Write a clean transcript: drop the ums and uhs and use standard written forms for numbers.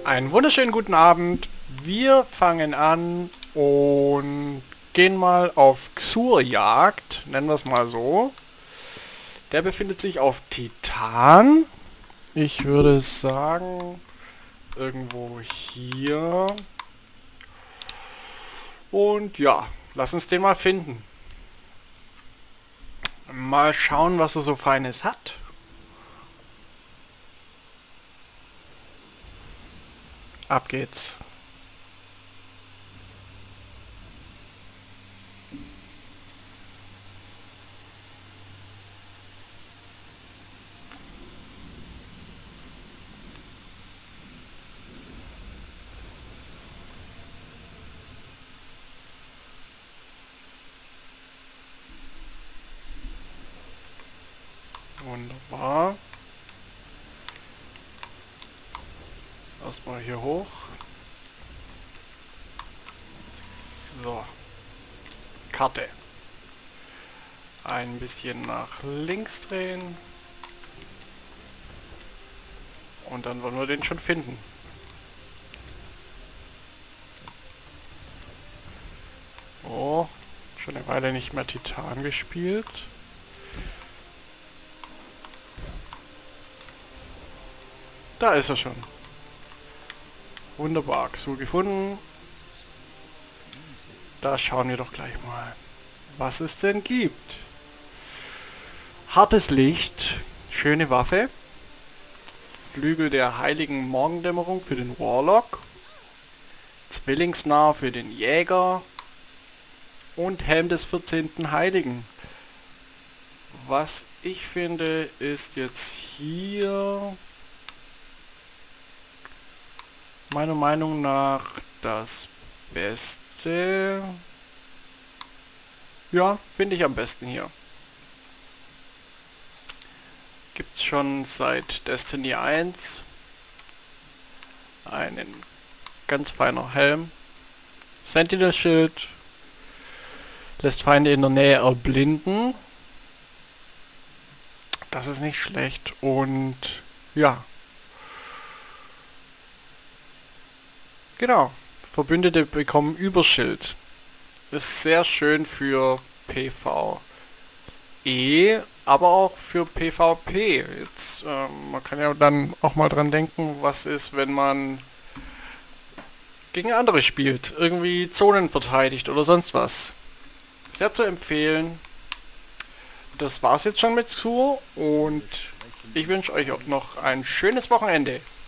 Einen wunderschönen guten Abend. Wir fangen an und gehen mal auf Xur-Jagd, nennen wir es mal so. Der befindet sich auf Titan. Ich würde sagen, irgendwo hier. Und ja, lass uns den mal finden. Mal schauen, was er so Feines hat. Ab geht's. Wunderbar. Erstmal hier hoch. So. Karte. Ein bisschen nach links drehen. Und dann wollen wir den schon finden. Oh, schon eine Weile nicht mehr Titan gespielt. Da ist er schon. Wunderbar, so gefunden. Da schauen wir doch gleich mal, was es denn gibt. Hartes Licht, schöne Waffe. Flügel der heiligen Morgendämmerung für den Warlock. Zwillingsnah für den Jäger. Und Helm des 14. Heiligen. Was ich finde, ist jetzt hier meiner Meinung nach das Beste. Ja, finde ich am besten hier. Gibt's schon seit Destiny 1. Einen ganz feiner Helm. Sentinel-Schild. Lässt Feinde in der Nähe erblinden. Das ist nicht schlecht. Und ja. Genau. Verbündete bekommen Überschild. Ist sehr schön für PvE, aber auch für PvP. Jetzt, man kann ja dann auch mal dran denken, was ist, wenn man gegen andere spielt. Irgendwie Zonen verteidigt oder sonst was. Sehr zu empfehlen. Das war's jetzt schon mit Xur und ich wünsche euch auch noch ein schönes Wochenende.